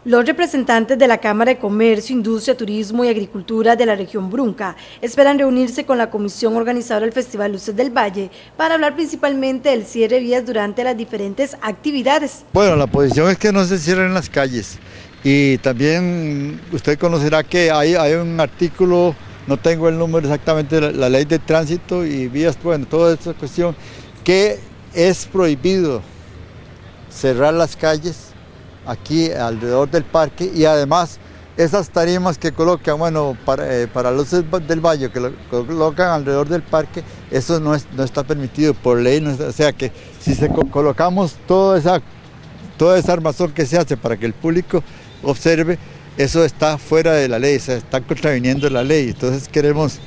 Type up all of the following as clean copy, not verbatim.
Los representantes de la Cámara de Comercio, Industria, Turismo y Agricultura de la región Brunca esperan reunirse con la comisión organizadora del Festival Luces del Valle para hablar principalmente del cierre de vías durante las diferentes actividades. Bueno, la posición es que no se cierren las calles y también usted conocerá que hay un artículo, no tengo el número exactamente, la ley de tránsito y vías, bueno, toda esta cuestión, que es prohibido cerrar las calles aquí alrededor del parque y además esas tarimas que colocan, bueno, para Luces del Valle, que lo colocan alrededor del parque, eso no está permitido por ley, o sea que si colocamos toda esa armazón que se hace para que el público observe, eso está fuera de la ley, o sea, está contraviniendo la ley. Entonces queremos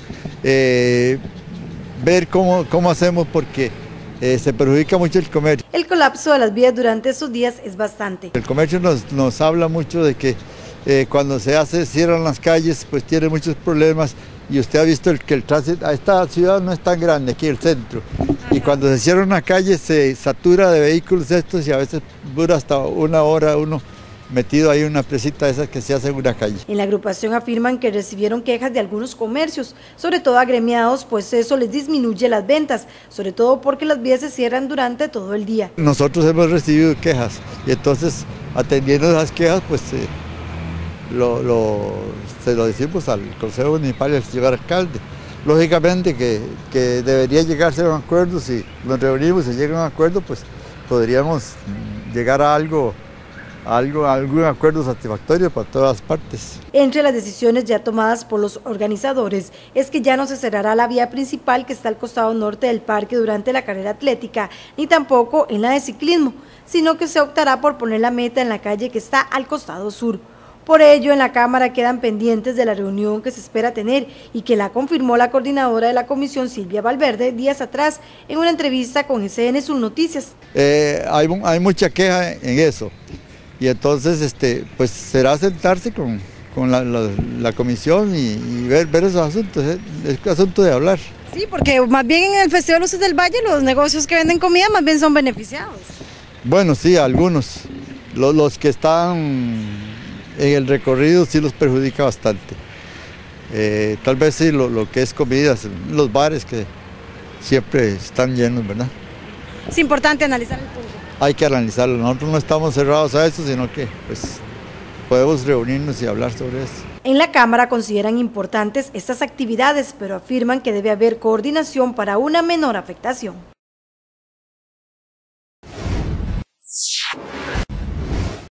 ver cómo hacemos porque se perjudica mucho el comercio. El colapso de las vías durante esos días es bastante. El comercio nos habla mucho de que cuando cierran las calles, pues tiene muchos problemas y usted ha visto que el tránsito, esta ciudad no es tan grande, aquí el centro, y cuando se cierra una calle se satura de vehículos estos y a veces dura hasta una hora uno metido ahí en una presita de esas que se hace en una calle. En la agrupación afirman que recibieron quejas de algunos comercios, sobre todo agremiados, pues eso les disminuye las ventas, sobre todo porque las vías se cierran durante todo el día. Nosotros hemos recibido quejas y entonces atendiendo esas quejas pues se lo decimos al Consejo Municipal y al señor alcalde. Lógicamente que debería llegarse a un acuerdo, si nos reunimos y llega a un acuerdo pues podríamos llegar a algún acuerdo satisfactorio para todas las partes. Entre las decisiones ya tomadas por los organizadores es que ya no se cerrará la vía principal que está al costado norte del parque durante la carrera atlética, ni tampoco en la de ciclismo, sino que se optará por poner la meta en la calle que está al costado sur. Por ello, en la Cámara quedan pendientes de la reunión que se espera tener y que la confirmó la coordinadora de la comisión, Silvia Valverde, días atrás en una entrevista con SN Sur Noticias. Hay mucha queja en eso. Y entonces pues será sentarse con la comisión y ver esos asuntos, es asunto de hablar. Sí, porque más bien en el Festival Luces del Valle los negocios que venden comida más bien son beneficiados. Bueno, sí, algunos. Los que están en el recorrido sí los perjudica bastante. Tal vez sí lo que es comidas, los bares que siempre están llenos, ¿verdad? Es importante analizar el punto. Hay que analizarlo, nosotros no estamos cerrados a eso, sino que pues, podemos reunirnos y hablar sobre eso. En la Cámara consideran importantes estas actividades, pero afirman que debe haber coordinación para una menor afectación.